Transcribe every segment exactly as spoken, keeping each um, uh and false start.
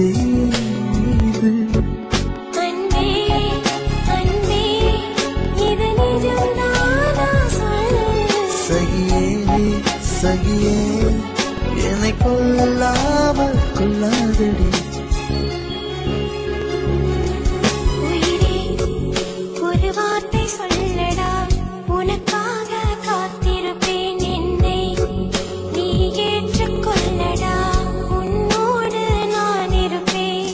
இது அன்பே அன்பே இது நிஜம்தானா சொல் சகியே சகியே என்னை கொல்லாமல் கொள்ளாதடி உயிரே ஒரு வார்த்தை சொல்லடா உனக்காக காத்திருப்பேன் என்னை நீ ஏற்றுக்கொள்ளடா உன்னோடு நான் இருப்பேன்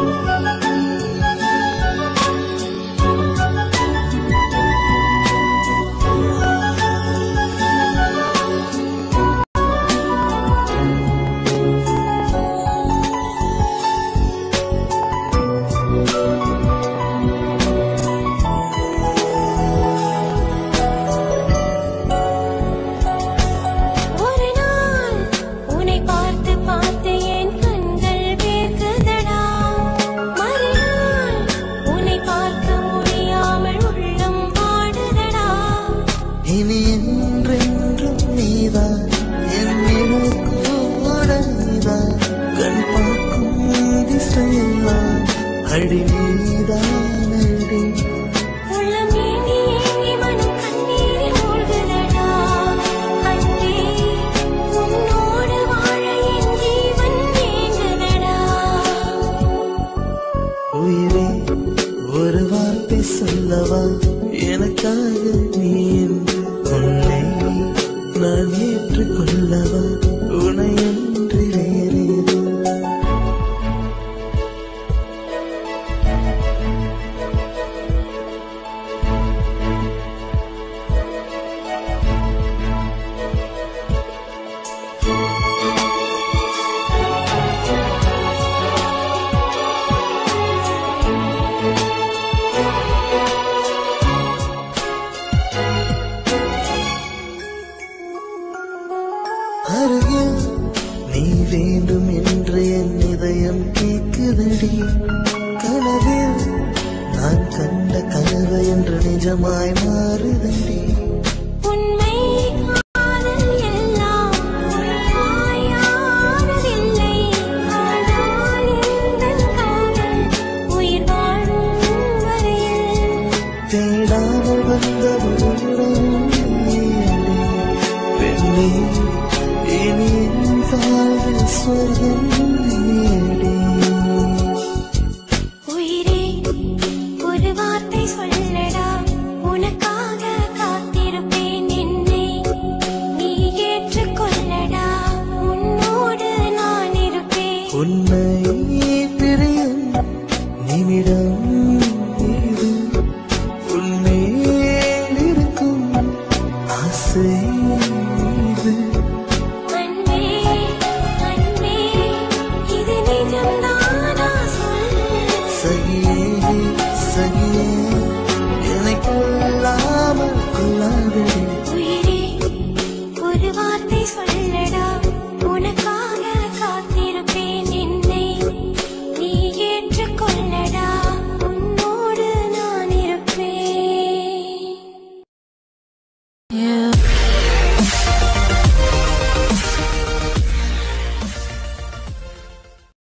ஒரு நாள் உன்னை பார்த்து பார்த்து என் கண்கள் வேர்க்குதடா மறுநாள் உன்னை பார்க்க முடியாமல் உள்ளம் வாடுதடா இனி என்றென்றும் நீதான் என் நிழல் கூட நீதான் கண் பார்க்கும் திசையெல்லாம் அடி நீதான் அடி உள்ளம் ஏங்கி ஏங்கி மனம் கண்ணீரில் மூழ்குதடா அன்பே உன்னோடு வாழ என் ஜீவன் ஏங்குதடா உயிரே ஒரு வார்த்தை சொல்லவா எனக்காக நீ என்று உன்னை நான் ஏற்றுக்கொள்ளவா உனையன்றி வேறேது அருகில் நீ வேண்டும் என்று என் இதயம் கேட்குதடி கனவில் நான் கண்ட கனவு என்று நிஜமாய் மாறுதடி